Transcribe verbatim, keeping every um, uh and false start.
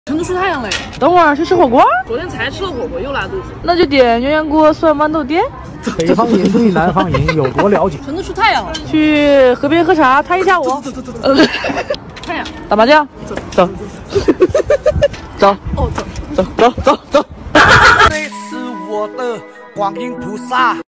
成都出太阳嘞！ 等会儿去吃火锅。 昨天才吃了火锅，又拉肚子。 那就点鸳鸯锅涮豌豆颠。 北方人对南方人有多了解？ 成都出太阳了， 去河边喝茶，摊一下午。 走走走走。 呃， 太阳。 打麻将。 走走。走。 哦，走走走走走。 这是我的观音菩萨。